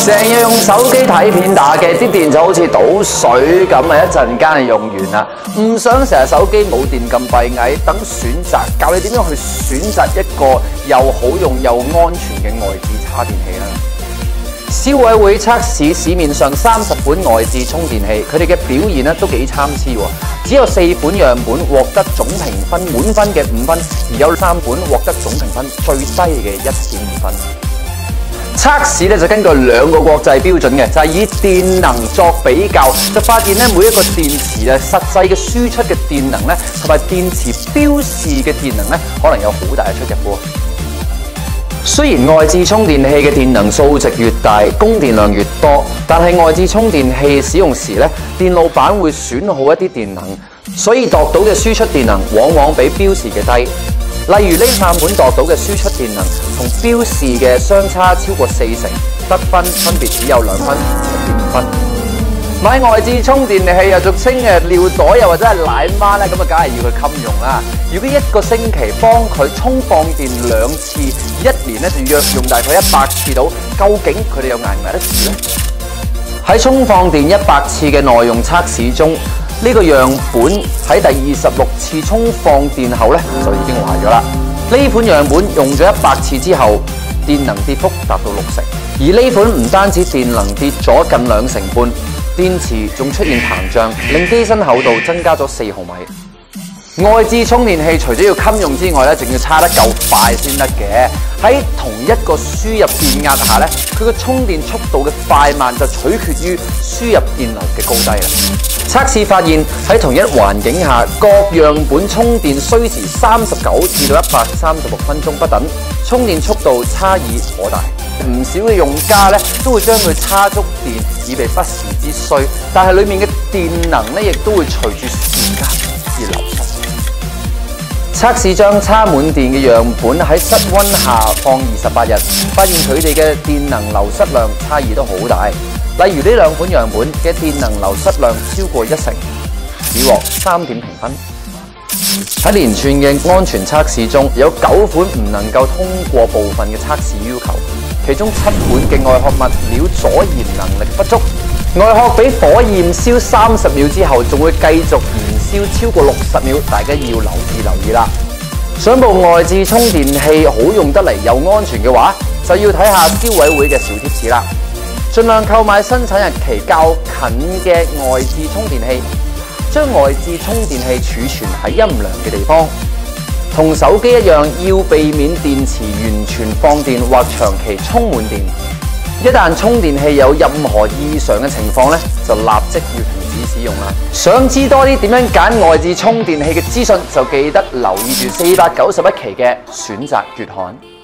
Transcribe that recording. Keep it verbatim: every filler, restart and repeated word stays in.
成日用手機睇片打機，啲電就好似倒水咁啊！一陣間就用完啦。唔想成日手機冇電咁閉翳，等選擇教你點樣去選擇一個又好用又安全嘅外置叉電器啦。消委會測試市面上三十款外置充電器，佢哋嘅表現咧都幾參差喎。只有四款樣本獲得總評分滿分嘅五分，而有三款獲得總評分最低嘅一點五分。測試咧就根據兩個國際標準嘅，就係以電能作比較，就發現咧每一個電池啊實際嘅輸出嘅電能咧，同埋電池標示嘅電能咧，可能有好大嘅出入喎。雖然外置充電器嘅電能數值越大，供電量越多，但係外置充電器使用時咧，電路板會損耗一啲電能，所以度到嘅輸出電能往往比標示嘅低。例如呢三款度到嘅輸出電能同標示嘅相差超過四成，得分分別只有兩分同一點五分。買外置充電器又俗稱嘅尿袋又或者係奶媽咧，咁啊梗係要佢襟用啦。如果一個星期幫佢充放電兩次，一年咧就約用大概一百次到，究竟佢哋又捱唔捱得住呢？喺充放電一百次嘅耐用測試中，呢個樣本喺第二十六次充放電後咧就已經壞咗啦。呢款樣本用咗一百次之後，電能跌幅達到六成，而呢款唔單止電能跌咗近兩成半，電池仲出現膨脹，令機身厚度增加咗四毫米。外置充電器除咗要襟用之外咧，仲要叉得夠快先得嘅。喺同一個輸入電壓下咧，佢個充電速度嘅快慢就取決於輸入電流嘅高低啦。測試發現喺同一環境下，各樣本充電需時三十九至到一百三十六分鐘不等，充電速度差異頗大。唔少嘅用家咧都會將佢叉足電，以備不時之需。但係裡面嘅電能咧，亦都會隨住時間而流失。測試將叉滿電嘅樣本喺室溫下放二十八日，發現佢哋嘅電能流失量差異都好大。例如呢兩款樣本嘅電能流失量超過一成，只獲三點評分。喺連串嘅安全測試中，有九款唔能夠通過部分嘅測試要求，其中七款嘅外殼物料阻燃能力不足，外殼俾火焰燒三十秒之後，仲會繼續燃燒超過六十秒，大家要留意留意啦。想部外置充電器好用得嚟又安全嘅話，就要睇下消委會嘅小貼士啦。盡量購買生產日期較近嘅外置充電器，將外置充電器儲存喺陰涼嘅地方。同手機一樣，要避免電池完全放電或長期充滿電。一旦充電器有任何異常嘅情況咧，就立即要停止使用啦。想知多啲點樣揀外置充電器嘅資訊，就記得留意住四百九十一期嘅選擇月刊。